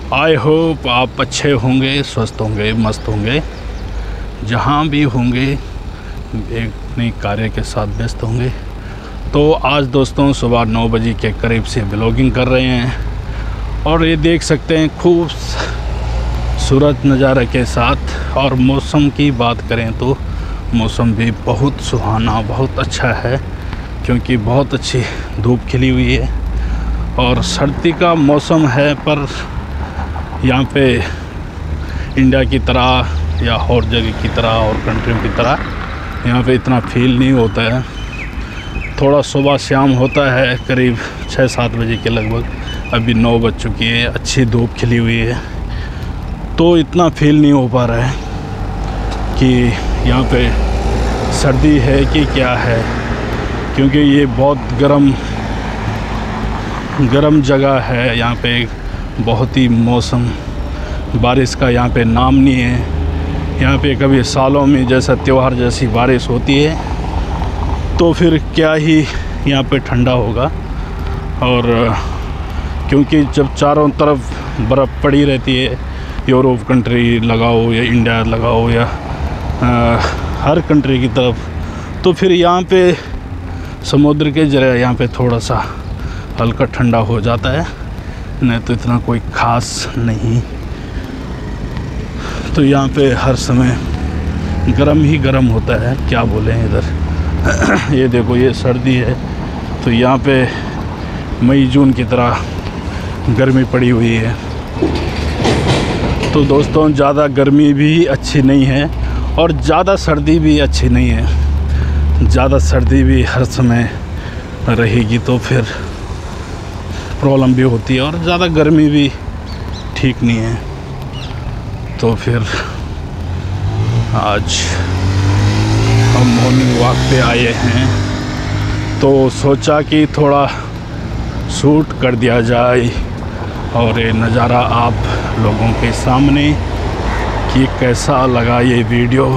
I hope आप अच्छे होंगे, स्वस्थ होंगे, मस्त होंगे, जहाँ भी होंगे अपने कार्य के साथ व्यस्त होंगे। तो आज दोस्तों सुबह 9 बजे के करीब से ब्लॉगिंग कर रहे हैं और ये देख सकते हैं खूबसूरत नज़ारे के साथ। और मौसम की बात करें तो मौसम भी बहुत सुहाना, बहुत अच्छा है, क्योंकि बहुत अच्छी धूप खिली हुई है और सर्दी का मौसम है। पर यहाँ पे इंडिया की तरह या और जगह की तरह और कंट्रियों की तरह यहाँ पे इतना फील नहीं होता है। थोड़ा सुबह शाम होता है करीब 6-7 बजे के लगभग। अभी 9 बज चुकी है, अच्छी धूप खिली हुई है, तो इतना फील नहीं हो पा रहा है कि यहाँ पे सर्दी है कि क्या है, क्योंकि ये बहुत गरम जगह है। यहाँ पे बहुत ही मौसम, बारिश का यहाँ पे नाम नहीं है। यहाँ पे कभी सालों में जैसा त्यौहार जैसी बारिश होती है तो फिर क्या ही यहाँ पे ठंडा होगा। और क्योंकि जब चारों तरफ बर्फ़ पड़ी रहती है, यूरोप कंट्री लगाओ या इंडिया लगाओ या हर कंट्री की तरफ, तो फिर यहाँ पे समुद्र के जरिए यहाँ पे थोड़ा सा हल्का ठंडा हो जाता है, नहीं तो इतना कोई ख़ास नहीं। तो यहाँ पे हर समय गर्म ही गर्म होता है, क्या बोलें इधर। ये देखो, ये सर्दी है तो यहाँ पे मई जून की तरह गर्मी पड़ी हुई है। तो दोस्तों ज़्यादा गर्मी भी अच्छी नहीं है और ज़्यादा सर्दी भी अच्छी नहीं है। ज़्यादा सर्दी भी हर समय रहेगी तो फिर प्रॉब्लम भी होती है, और ज़्यादा गर्मी भी ठीक नहीं है। तो फिर आज हम मॉर्निंग वॉक पे आए हैं तो सोचा कि थोड़ा शूट कर दिया जाए और ये नज़ारा आप लोगों के सामने कि कैसा लगा ये वीडियो।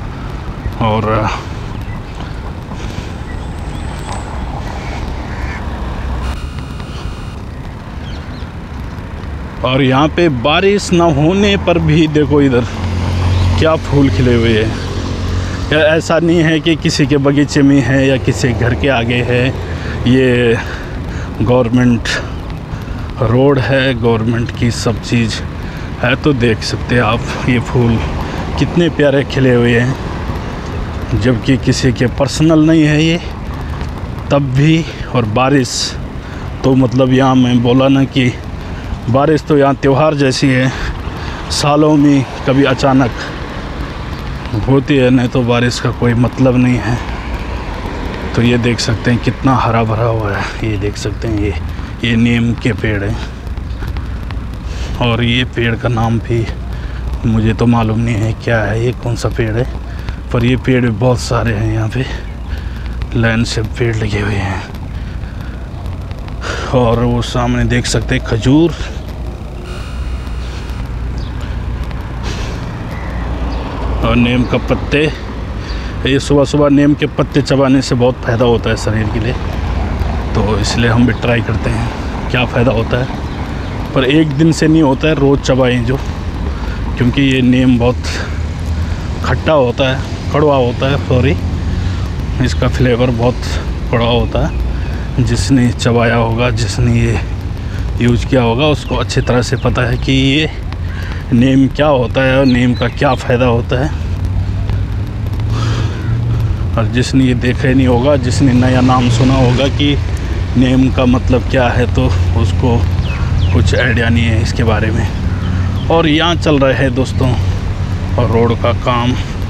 और यहाँ पे बारिश ना होने पर भी देखो इधर क्या फूल खिले हुए हैं। ऐसा नहीं है कि किसी के बगीचे में है या किसी घर के आगे है। ये गवर्नमेंट रोड है, गवर्नमेंट की सब चीज़ है। तो देख सकते हैं आप ये फूल कितने प्यारे खिले हुए हैं, जबकि किसी के पर्सनल नहीं है ये, तब भी। और बारिश तो मतलब यहाँ मैं बोला ना कि बारिश तो यहाँ त्यौहार जैसी है, सालों में कभी अचानक होती है, नहीं तो बारिश का कोई मतलब नहीं है। तो ये देख सकते हैं कितना हरा भरा हुआ है। ये देख सकते हैं ये नीम के पेड़ हैं, और ये पेड़ का नाम भी मुझे तो मालूम नहीं है क्या है, ये कौन सा पेड़ है, पर ये पेड़ बहुत सारे हैं यहाँ पे, लाइन से पेड़ लगे हुए हैं। और वो सामने देख सकते हैं खजूर, और नीम का पत्ते। ये सुबह सुबह नीम के पत्ते चबाने से बहुत फ़ायदा होता है शरीर के लिए, तो इसलिए हम भी ट्राई करते हैं क्या फ़ायदा होता है। पर एक दिन से नहीं होता है, रोज़ चबाएं जो, क्योंकि ये नीम बहुत खट्टा होता है, कड़वा होता है, सॉरी, इसका फ्लेवर बहुत कड़वा होता है। जिसने चबाया होगा, जिसने ये यूज़ किया होगा, उसको अच्छी तरह से पता है कि ये नीम क्या होता है और नीम का क्या फ़ायदा होता है। और जिसने ये देखा ही नहीं होगा, जिसने नया नाम सुना होगा कि नीम का मतलब क्या है, तो उसको कुछ आइडिया नहीं है इसके बारे में। और यहाँ चल रहा है दोस्तों और रोड का काम।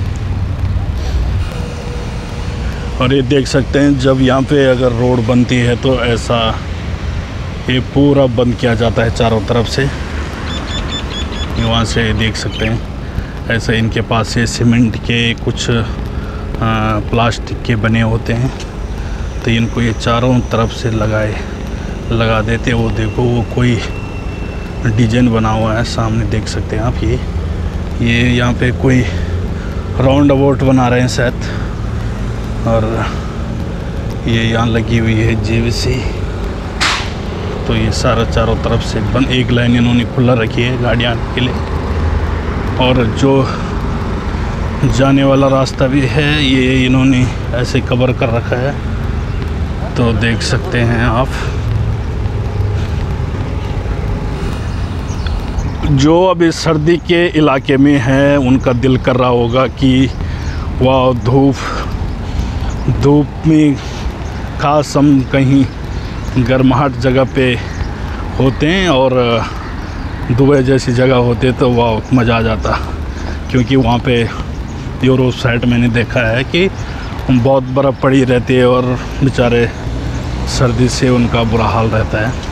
और ये देख सकते हैं जब यहाँ पे अगर रोड बनती है तो ऐसा ये पूरा बंद किया जाता है चारों तरफ से। वहाँ से देख सकते हैं ऐसे इनके पास ये सीमेंट के कुछ प्लास्टिक के बने होते हैं, तो इनको ये चारों तरफ से लगा देते। वो देखो वो कोई डिजाइन बना हुआ है सामने, देख सकते हैं आप। ये यहाँ पे कोई राउंड अबाउट बना रहे हैं शायद। और ये यहाँ लगी हुई है JVC। तो ये सारा चारों तरफ से बंद, एक लाइन इन्होंने खुला रखी है गाड़ियाँ आने के लिए, और जो जाने वाला रास्ता भी है ये इन्होंने ऐसे कवर कर रखा है। तो देख सकते हैं आप, जो अभी सर्दी के इलाके में है उनका दिल कर रहा होगा कि वाह, धूप में खास हम कहीं गर्माहट जगह पे होते हैं और दुबई जैसी जगह होते तो वाह मज़ा आ जाता, क्योंकि वहाँ पे यूरोप साइड मैंने देखा है कि बहुत बर्फ़ पड़ी रहती है और बेचारे सर्दी से उनका बुरा हाल रहता है।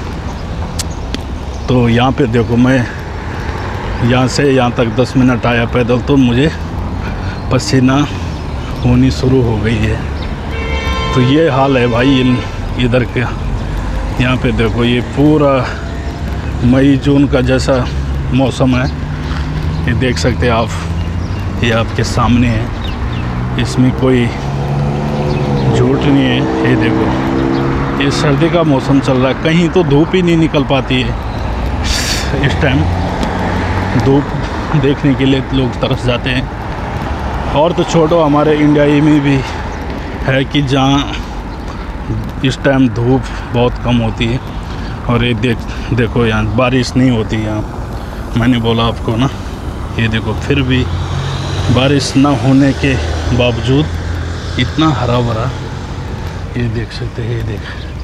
तो यहाँ पे देखो, मैं यहाँ से यहाँ तक 10 मिनट आया पैदल तो मुझे पसीना होनी शुरू हो गई है। तो ये हाल है भाई इधर के। यहाँ पे देखो, ये पूरा मई जून का जैसा मौसम है, ये देख सकते हैं आप, ये आपके सामने है, इसमें कोई झूठ नहीं है। ये देखो, ये सर्दी का मौसम चल रहा है, कहीं तो धूप ही नहीं निकल पाती है। इस टाइम धूप देखने के लिए लोग तरस जाते हैं। और तो छोड़ो, हमारे इंडिया में भी है कि जहाँ इस टाइम धूप बहुत कम होती है, और ये देखो यहाँ बारिश नहीं होती। यहाँ मैंने बोला आपको ना, ये देखो फिर भी बारिश ना होने के बावजूद इतना हरा भरा, ये देख सकते हैं। ये देख,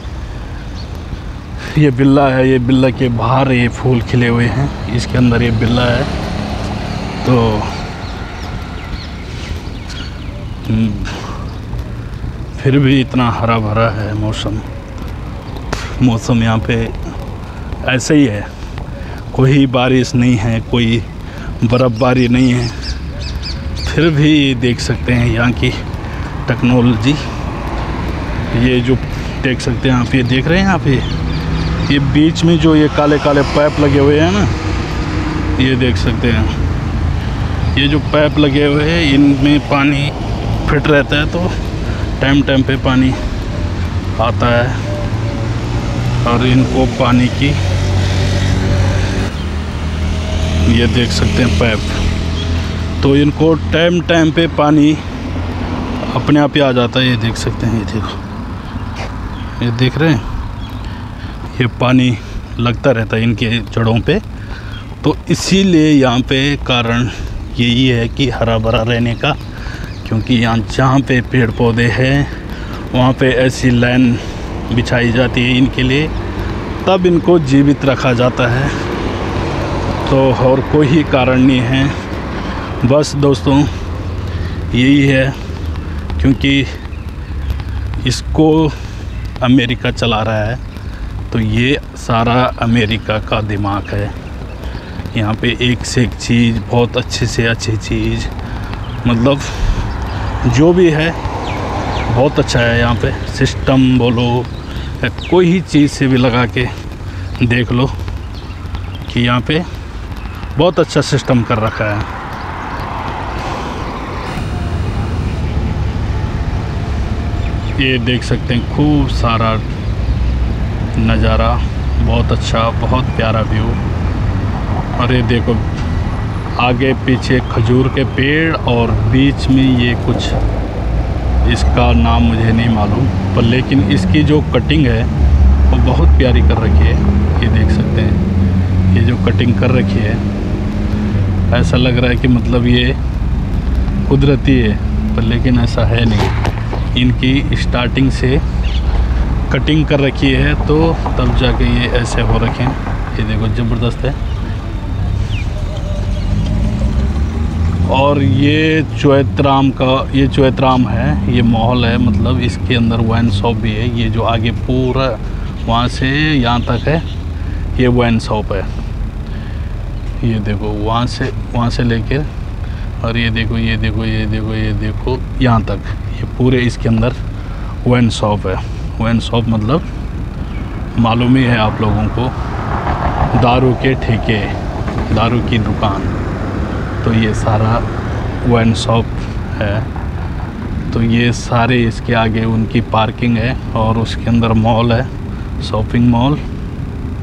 ये बिल्ला है, ये बिल्ला के बाहर ये फूल खिले हुए हैं, इसके अंदर ये बिल्ला है। तो फिर भी इतना हरा भरा है मौसम यहाँ पे ऐसे ही है, कोई बारिश नहीं है, कोई बर्फ़बारी नहीं है, फिर भी देख सकते हैं यहाँ की टेक्नोलॉजी। ये जो देख सकते हैं आप, ये देख रहे हैं आप, ये बीच में जो ये काले काले पाइप लगे हुए हैं ना, ये देख सकते हैं, ये जो पाइप लगे हुए हैं इनमें पानी फिट रहता है, तो टाइम पे पानी आता है, और इनको पानी की, ये देख सकते हैं पाइप, तो इनको टाइम पे पानी अपने आप ही आ जाता है। ये देख सकते हैं, ये देखो, ये देख रहे हैं, ये पानी लगता रहता है इनके जड़ों पे। तो इसीलिए यहाँ पे कारण यही है कि हरा भरा रहने का, क्योंकि यहाँ जहाँ पे पेड़ पौधे हैं वहाँ पे ऐसी लाइन बिछाई जाती है इनके लिए, तब इनको जीवित रखा जाता है। तो और कोई ही कारण नहीं है, बस दोस्तों यही है, क्योंकि इसको अमेरिका चला रहा है, तो ये सारा अमेरिका का दिमाग है। यहाँ पे एक से एक चीज़, बहुत अच्छी से अच्छी चीज़, मतलब जो भी है बहुत अच्छा है। यहाँ पे सिस्टम बोलो, कोई ही चीज़ से भी लगा के देख लो कि यहाँ पे बहुत अच्छा सिस्टम कर रखा है। ये देख सकते हैं, खूब सारा नज़ारा, बहुत अच्छा, बहुत प्यारा व्यू। और ये देखो आगे पीछे खजूर के पेड़, और बीच में ये कुछ, इसका नाम मुझे नहीं मालूम, पर लेकिन इसकी जो कटिंग है वो बहुत प्यारी कर रखी है। ये देख सकते हैं, ये जो कटिंग कर रखी है, ऐसा लग रहा है कि मतलब ये कुदरती है, पर लेकिन ऐसा है नहीं। इनकी स्टार्टिंग से कटिंग कर रखी है, तो तब जाके ये ऐसे हो रखे हैं। ये देखो ज़बरदस्त है। और ये चोएत्राम है, ये मॉल है, मतलब इसके अंदर वाइन शॉप भी है। ये जो आगे पूरा वहाँ से यहाँ तक है, ये वाइन शॉप है। ये देखो वहाँ से लेकर, और ये देखो यहाँ तक, ये पूरे इसके अंदर वाइन शॉप है। वाइन शॉप मतलब मालूम ही है आप लोगों को, दारू के ठेके, दारू की दुकान। तो ये सारा वाइन शॉप है। तो ये सारे इसके आगे उनकी पार्किंग है, और उसके अंदर मॉल है, शॉपिंग मॉल।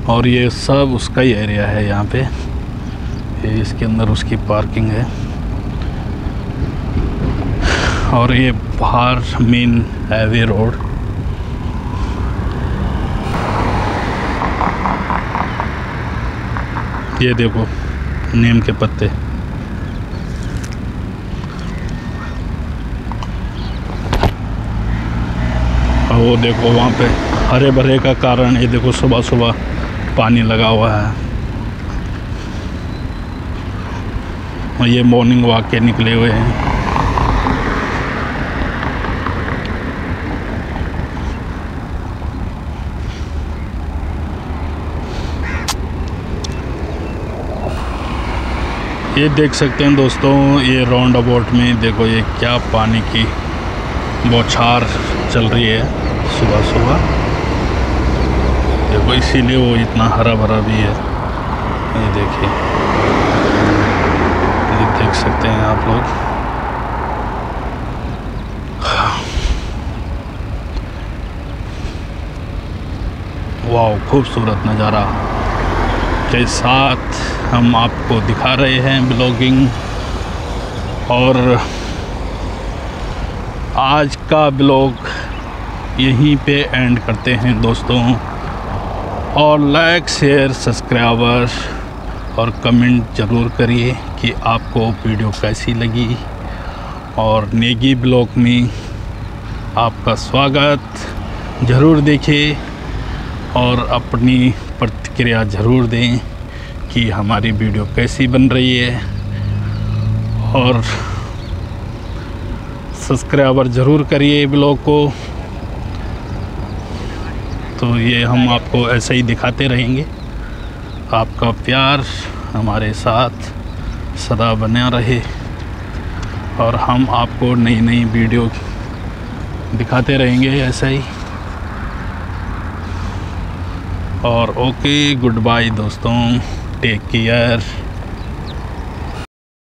और ये सब उसका ही एरिया है यहाँ पे। ये इसके अंदर उसकी पार्किंग है और ये बाहर मेन हाईवे रोड। ये देखो नीम के पत्ते। और वो देखो वहाँ पे हरे भरे का कारण, ये देखो सुबह सुबह पानी लगा हुआ है। और ये मॉर्निंग वॉक के निकले हुए हैं। ये देख सकते हैं दोस्तों, ये राउंड अबाउट में देखो ये क्या पानी की बौछार चल रही है सुबह सुबह। देखो इसीलिए वो इतना हरा भरा भी है। ये देखिए, ये देख सकते हैं आप लोग। वाह, खूबसूरत नज़ारा के साथ हम आपको दिखा रहे हैं ब्लॉगिंग। और आज का ब्लॉग यहीं पे एंड करते हैं दोस्तों। और लाइक शेयर सब्सक्राइबर और कमेंट ज़रूर करिए कि आपको वीडियो कैसी लगी। और नेगी ब्लॉग में आपका स्वागत। ज़रूर देखिए और अपनी प्रतिक्रिया ज़रूर दें कि हमारी वीडियो कैसी बन रही है। और सब्सक्राइबर ज़रूर करिए ब्लॉग को। तो ये हम आपको ऐसे ही दिखाते रहेंगे। आपका प्यार हमारे साथ सदा बना रहे और हम आपको नई नई वीडियो दिखाते रहेंगे ऐसे ही। और ओके, गुड बाय दोस्तों, टेक केयर।